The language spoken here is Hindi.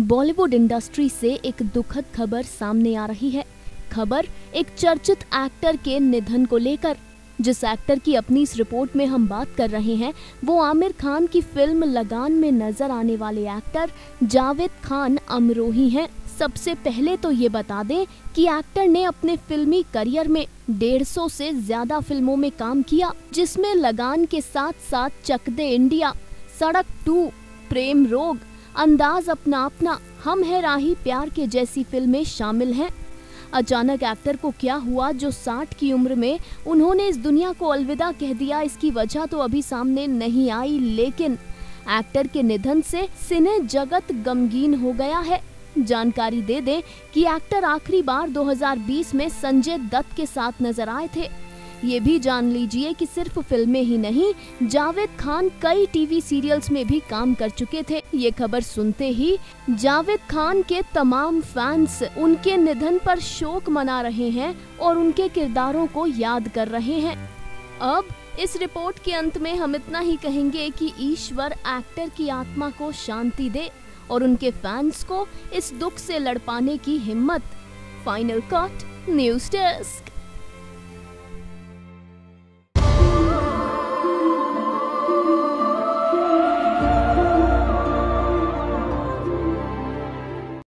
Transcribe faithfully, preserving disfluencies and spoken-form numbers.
बॉलीवुड इंडस्ट्री से एक दुखद खबर सामने आ रही है। खबर एक चर्चित एक्टर के निधन को लेकर। जिस एक्टर की अपनी इस रिपोर्ट में हम बात कर रहे हैं वो आमिर खान की फिल्म लगान में नजर आने वाले एक्टर जावेद खान अमरोही हैं। सबसे पहले तो ये बता दें कि एक्टर ने अपने फिल्मी करियर में डेढ़ सौ से ज्यादा फिल्मों में काम किया, जिसमें लगान के साथ साथ चक दे इंडिया, सड़क टू, प्रेम रोग, अंदाज अपना अपना, हम है राही प्यार के जैसी फिल्में शामिल हैं। अचानक एक्टर को क्या हुआ जो साठ की उम्र में उन्होंने इस दुनिया को अलविदा कह दिया, इसकी वजह तो अभी सामने नहीं आई, लेकिन एक्टर के निधन से सिने जगत गमगीन हो गया है। जानकारी दे दें कि एक्टर आखिरी बार दो हज़ार बीस में संजय दत्त के साथ नजर आए थे। ये भी जान लीजिए कि सिर्फ फिल्में ही नहीं, जावेद खान कई टीवी सीरियल्स में भी काम कर चुके थे। ये खबर सुनते ही जावेद खान के तमाम फैंस उनके निधन पर शोक मना रहे हैं और उनके किरदारों को याद कर रहे हैं। अब इस रिपोर्ट के अंत में हम इतना ही कहेंगे कि ईश्वर एक्टर की आत्मा को शांति दे और उनके फैंस को इस दुख से लड़ पाने की हिम्मत। Final cut, news desk.